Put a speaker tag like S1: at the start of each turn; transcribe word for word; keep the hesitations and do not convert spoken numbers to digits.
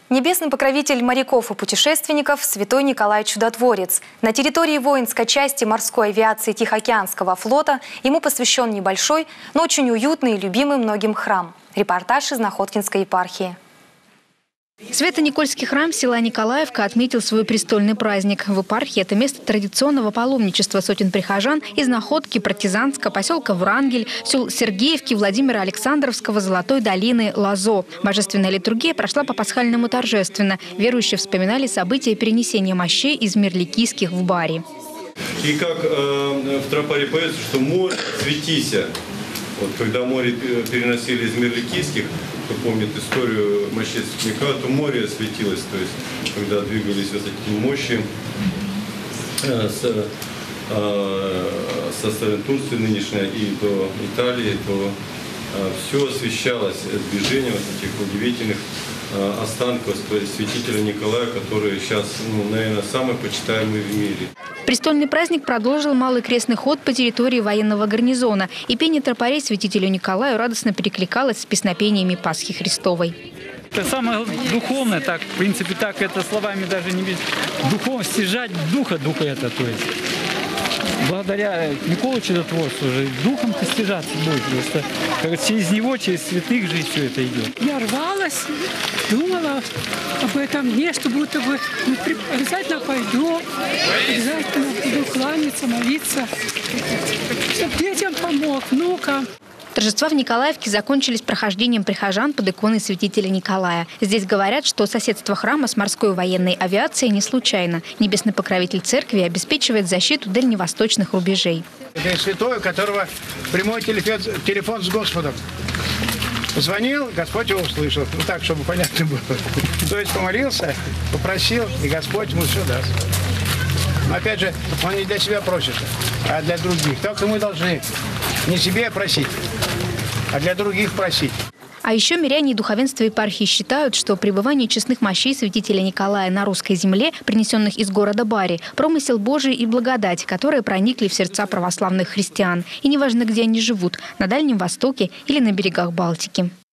S1: Небесный покровитель моряков и путешественников Святой Николай Чудотворец. На территории воинской части морской авиации Тихоокеанского флота ему посвящен небольшой, но очень уютный и любимый многим храм. Репортаж из Находкинской епархии.
S2: Свято-Никольский храм села Николаевка отметил свой престольный праздник. В епархии это место традиционного паломничества сотен прихожан из Находки, Партизанска, поселка Врангель, сел Сергеевки, Владимира Александровского, Золотой долины, Лазо. Божественная литургия прошла по-пасхальному торжественно. Верующие вспоминали события перенесения мощей из Мирликийских в Бари.
S3: И как э, в тропаре поется, что море светися. Вот когда море переносили из Мирликийских, кто помнит историю мощей светляка, то море светилось, то есть когда двигались вот эти мощи э, с, э, со стороны Турции нынешней и до Италии, то э, все освещалось движением вот этих удивительных э, останков святителя Николая, который сейчас, ну, наверное, самый почитаемый в мире.
S2: Престольный праздник продолжил малый крестный ход по территории военного гарнизона. И пение тропарей святителю Николаю радостно перекликалось с песнопениями Пасхи Христовой.
S4: Это самое духовное, так, в принципе, так это словами даже не без духов, стяжать духа, духа это, то есть. Благодаря Николаю Чудотворцу уже духом постижаться будет. Просто как через него, через святых же все это идет.
S5: Я рвалась, думала об этом дне, что будто бы ну, обязательно пойду, обязательно буду кланяться, молиться, чтобы детям помог, внукам.
S2: Торжества в Николаевке закончились прохождением прихожан под иконой святителя Николая. Здесь говорят, что соседство храма с морской военной авиацией не случайно. Небесный покровитель церкви обеспечивает защиту дальневосточных рубежей.
S6: Это святой, у которого прямой телефон, телефон с Господом. Звонил, Господь его услышал. Ну так, чтобы понятно было. То есть помолился, попросил, и Господь ему все даст. Но опять же, он не для себя просит, а для других. Только мы должны не себе просить, а для других просить.
S2: А еще миряне и духовенство епархии считают, что пребывание честных мощей святителя Николая на русской земле, принесенных из города Бари, промысел Божий и благодать, которые проникли в сердца православных христиан. И неважно, где они живут – на Дальнем Востоке или на берегах Балтики.